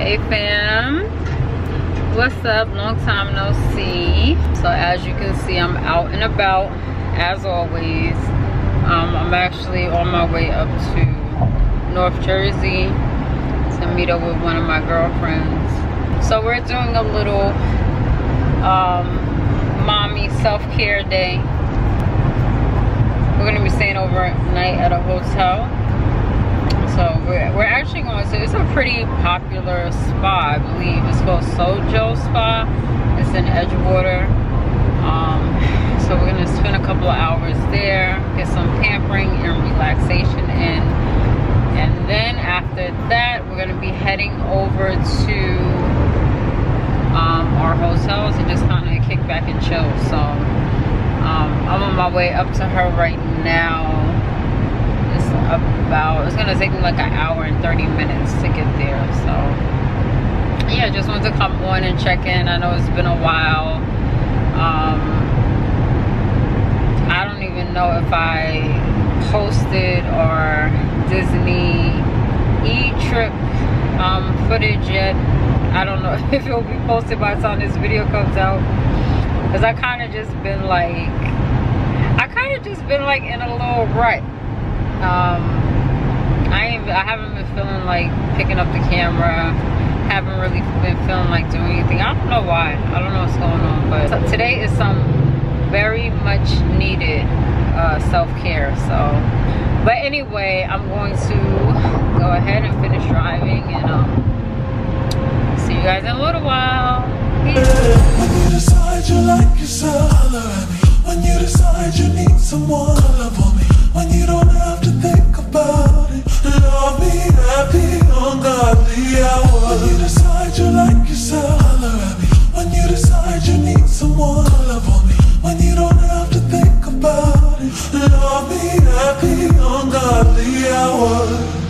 Hey fam, what's up? Long time no see. So as you can see, I'm out and about as always. I'm actually on my way up to North Jersey to meet up with one of my girlfriends. So we're doing a little mommy self-care day. We're gonna be staying overnight at a hotel. So we're actually going to, it's a pretty popular spa, I believe. It's called Sojo Spa. It's in Edgewater. So we're gonna spend a couple of hours there, get some pampering and relaxation in. And then after that, we're gonna be heading over to our hotels and just kind of kick back and chill. So I'm on my way up to her right now. It's gonna take me like an hour and 30 minutes to get there. So yeah, just wanted to come on and check in. I know it's been a while. I don't even know if I posted our Disney e-trip footage yet. I don't know if it'll be posted by the time this video comes out, because I kind of just been like in a little rut. I haven't been feeling like picking up the camera. Haven't really been feeling like doing anything. I don't know why. I don't know what's going on. But so today is some very much needed self-care. So, but anyway, I'm going to go ahead and finish driving, and see you guys in a little while. Peace. When you decide you like yourself, holler at me. When you decide you need someone, love on me. When you don't have to think about it, love me happy, ungodly hour. When you decide you like yourself, holler at me. When you decide you need someone, love on me. When you don't have to think about it, love me happy, ungodly hour.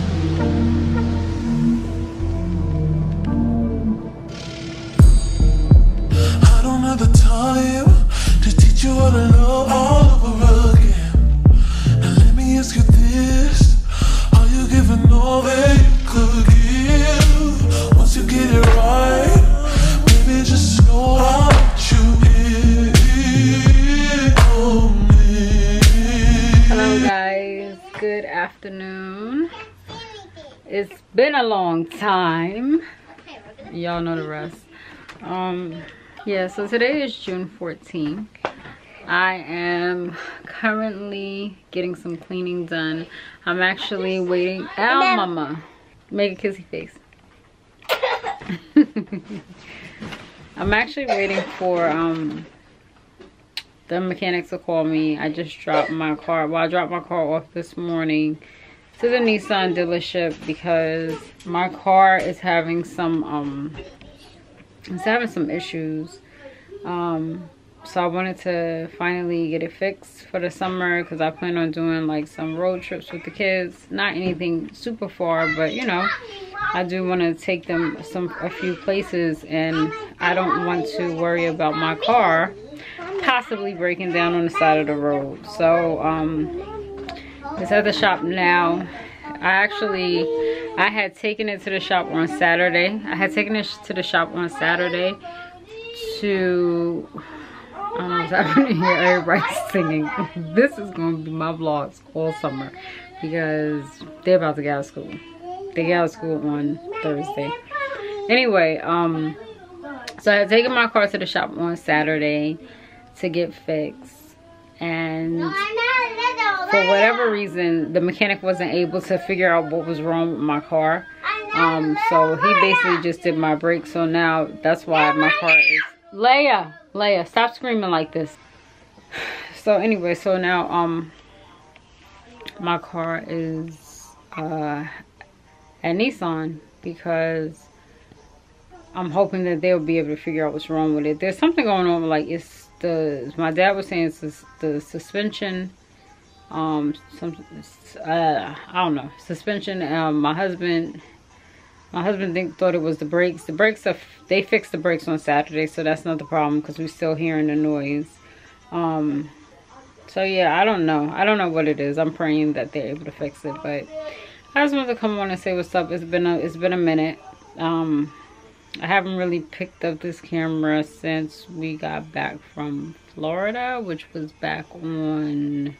I don't have the time to teach you how to love all over again. Now let me ask you this: are you giving all that you could give? Once you get it right, baby, just know I'll let you in on me. Hello guys, good afternoon. It's been a long time. Y'all know the rest. Yeah, so today is June 14th. I am currently getting some cleaning done. I'm actually waiting. Ow, mama. Make a kissy face. I'm actually waiting for the mechanic to call me. I just dropped my car. Well, I dropped my car off this morning to the Nissan dealership because my car is having some issues. So I wanted to finally get it fixed for the summer, because I plan on doing like some road trips with the kids. Not anything super far, but you know, I do want to take them a few places, and I don't want to worry about my car possibly breaking down on the side of the road. So it's at the shop now. I had taken it to the shop on Saturday. To I don't know what's happening here. Everybody's singing. This is going to be my vlogs all summer, because they're about to get out of school. They get out of school on Thursday. Anyway, so I had taken my car to the shop on Saturday to get fixed, and for whatever reason the mechanic wasn't able to figure out what was wrong with my car. So he basically just did my brakes. So now that's why my car is... Leia, stop screaming like this. So anyway, so now my car is at Nissan, because I'm hoping that they'll be able to figure out what's wrong with it. There's something going on, like my dad was saying it's the suspension. I don't know, suspension. My husband thought it was the brakes. They fixed the brakes on Saturday, so that's not the problem, because we're still hearing the noise. So yeah, I don't know what it is. I'm praying that they're able to fix it, but I just wanted to come on and say what's up. It's been a minute. I haven't really picked up this camera since we got back from Florida, which was back on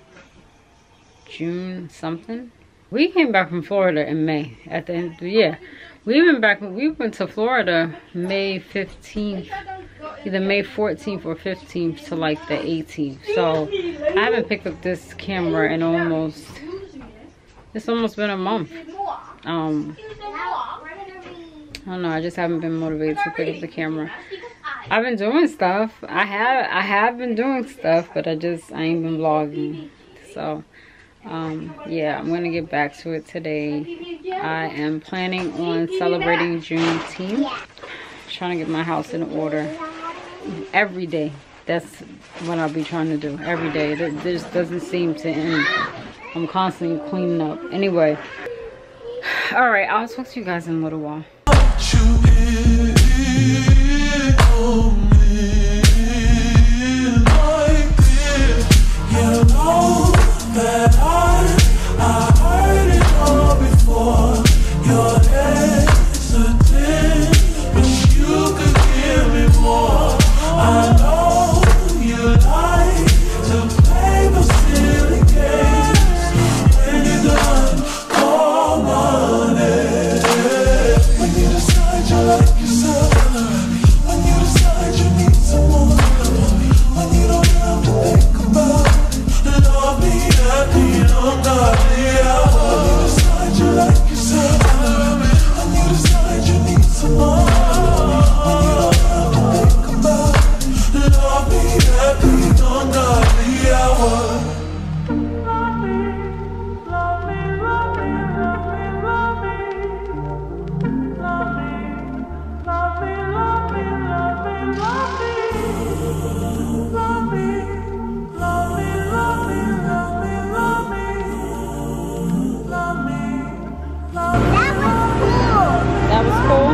June something. We came back from Florida in May at the end of the year. We went to Florida May 15th, either May 14th or 15th to like the 18th. So I haven't picked up this camera in it's almost been a month. I don't know, I just haven't been motivated to pick up the camera. I've been doing stuff. I have been doing stuff, but I ain't been vlogging. So yeah, I'm gonna get back to it today. I am planning on celebrating Juneteenth. Trying to get my house in order every day. That's what I'll be trying to do every day. This doesn't seem to end. I'm constantly cleaning up. Anyway, all right, I'll talk to you guys in a little while. That I heard it all before. You're hesitant, but you could give me more. I know you like to play the silly games. When you're done, call money. When you decide you like yourself, when you decide you need someone, when you don't have to think about it. Love me happy, ungodly hour. When you decide you like yourself, when you decide you need someone, when you don't have to think about it. Love me happy, ungodly hour. Love me, love me, love me, love me, love me, love me, love me, love me, love me, love me, love me. That was cool.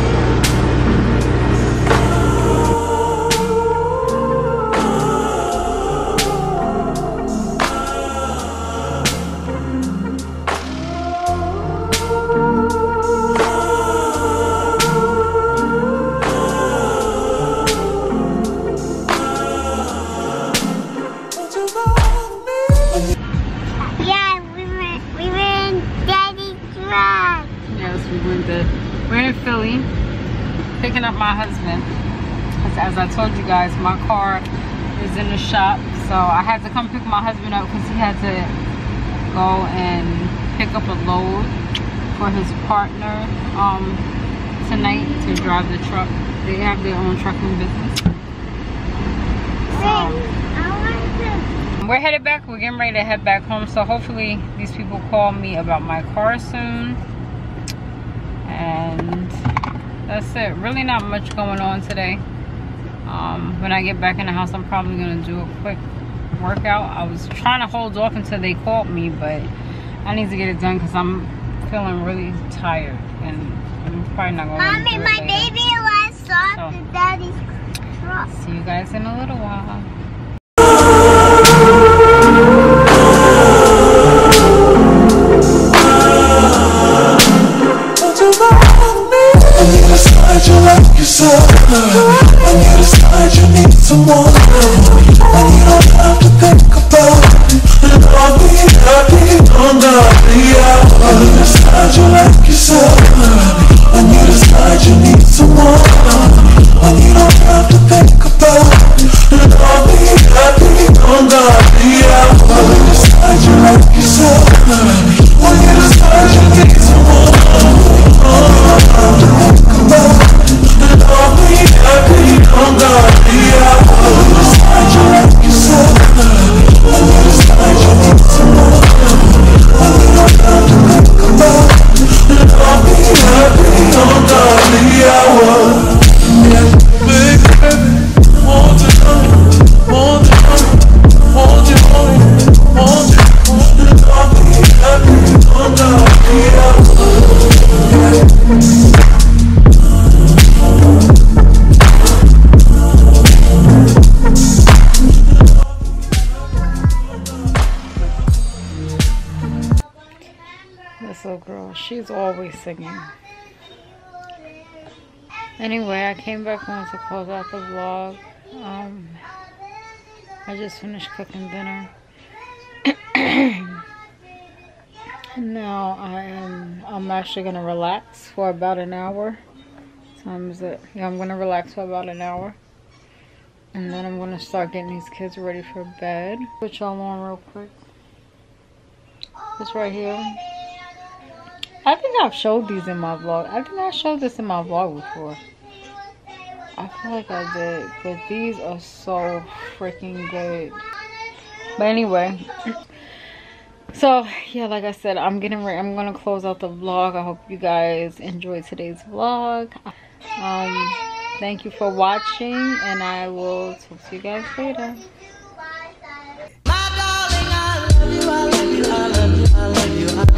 We're in Philly, picking up my husband. As I told you guys, my car is in the shop, so I had to come pick my husband up because he had to go and pick up a load for his partner tonight to drive the truck. They have their own trucking business. We're headed back. We're getting ready to head back home, so hopefully these people call me about my car soon. And that's it. Really not much going on today. When I get back in the house, I'm probably gonna do a quick workout. I was trying to hold off until they called me, but I need to get it done because I'm feeling really tired, and I'm probably not gonna Mommy, do it my later. baby last saw the daddy's truck. See you guys in a little while. When you decide you like yourself, when you decide you need someone, when you don't have to think about it. Love me happy, ungodly hour. When you decide you like yourself, when you decide you need someone, when you don't have to think about it. Love me happy, ungodly hour. When you decide you like yourself, when you decide you need someone, This little girl, she's always singing. Anyway, I came back home to close out the vlog. I just finished cooking dinner. And now I'm actually gonna relax for about an hour. What time is it? Yeah, I'm gonna relax for about an hour. And then I'm gonna start getting these kids ready for bed. Put y'all on real quick. This right here. I think I've showed these in my vlog. I think I showed this in my vlog before. I feel like I did, but these are so freaking good. But anyway, so yeah, like I said, I'm getting ready. I'm gonna close out the vlog. I hope you guys enjoyed today's vlog. Thank you for watching, and I will talk to you guys later. My darling, I love you, I love you, I love you, I love you.